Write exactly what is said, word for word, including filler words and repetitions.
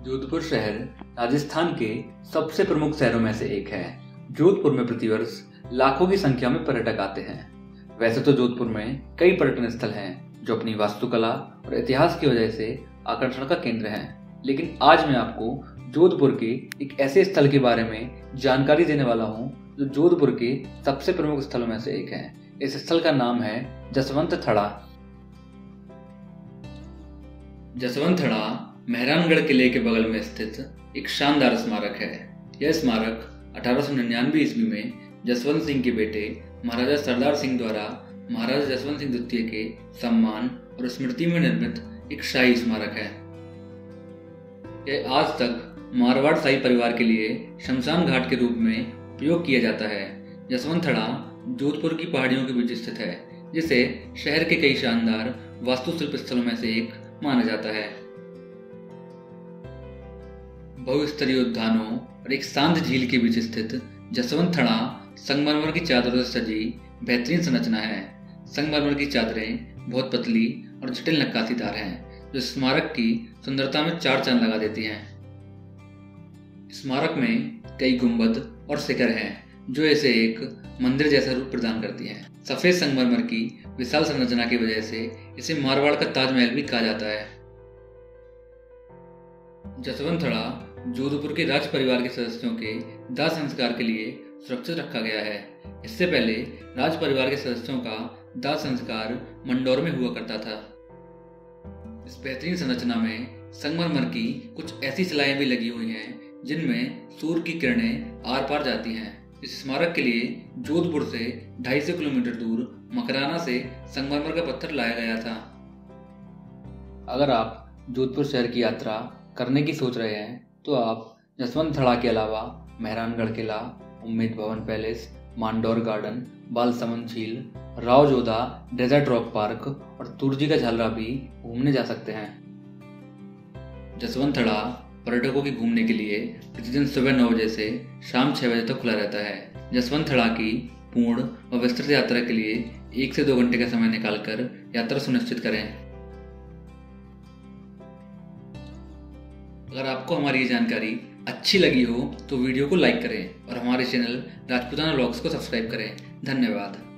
जोधपुर शहर राजस्थान के सबसे प्रमुख शहरों में से एक है। जोधपुर में प्रतिवर्ष लाखों की संख्या में पर्यटक आते हैं। वैसे तो जोधपुर में कई पर्यटन स्थल हैं जो अपनी वास्तुकला और इतिहास की वजह से आकर्षण का केंद्र हैं, लेकिन आज मैं आपको जोधपुर के एक ऐसे स्थल के बारे में जानकारी देने वाला हूं जो जोधपुर के सबसे प्रमुख स्थलों में से एक है। इस स्थल का नाम है जसवंत थड़ा। जसवंत थड़ा मेहरानगढ़ किले के बगल में स्थित एक शानदार स्मारक है। यह स्मारक अठारह सौ निन्यानवे ईस्वी में जसवंत सिंह के बेटे महाराजा सरदार सिंह द्वारा महाराजा जसवंत सिंह द्वितीय के सम्मान और स्मृति में निर्मित एक शाही स्मारक है। यह आज तक मारवाड़ शाही परिवार के लिए शमशान घाट के रूप में उपयोग किया जाता है। जसवंत थड़ा जोधपुर की पहाड़ियों के बीच स्थित है, जिसे शहर के कई शानदार वास्तुशिल्प स्थलों में से एक माना जाता है। बहुस्तरीय उद्यानों और एक शांत झील के बीच स्थित जसवंत थड़ा संगमरमर की चादरों से सजी बेहतरीन संरचना है। संगमरमर की चादरें बहुत पतली और जटिल नक्काशीदार हैं, जो स्मारक की सुंदरता में चार चांद लगा देती हैं। स्मारक में कई गुंबद और शिखर हैं, जो इसे एक मंदिर जैसा रूप प्रदान करती हैं। सफेद संगमरमर की विशाल संरचना की वजह से इसे मारवाड़ का ताजमहल भी कहा जाता है। जसवंत थड़ा जोधपुर के राज परिवार के सदस्यों के दाह संस्कार के लिए सुरक्षित रखा गया है। इससे पहले राज परिवार के सदस्यों का दाह संस्कार मंडौर में हुआ करता था। इस बेहतरीन संरचना में संगमरमर की कुछ ऐसी सिलाएं भी लगी हुई हैं जिनमें सूर्य की किरणें आर पार जाती हैं। इस स्मारक के लिए जोधपुर से ढाई सौ किलोमीटर दूर मकराना से संगमरमर का पत्थर लाया गया था। अगर आप जोधपुर शहर की यात्रा करने की सोच रहे हैं तो आप जसवंत थड़ा के अलावा मेहरानगढ़ किला, उम्मीद भवन पैलेस, मांडौर गार्डन, बालसमंद झील, Rao Jodha desert rock park और तुर्जी का झालरा भी घूमने जा सकते हैं। जसवंत थड़ा पर्यटकों के घूमने के लिए प्रतिदिन सुबह नौ बजे से शाम छह बजे तक खुला रहता है। जसवंत थड़ा की पूर्ण व विस्तृत यात्रा के लिए एक से दो घंटे का समय निकालकर यात्रा सुनिश्चित करें। अगर आपको हमारी ये जानकारी अच्छी लगी हो तो वीडियो को लाइक करें और हमारे चैनल राजपूताना व्लॉग्स को सब्सक्राइब करें। धन्यवाद।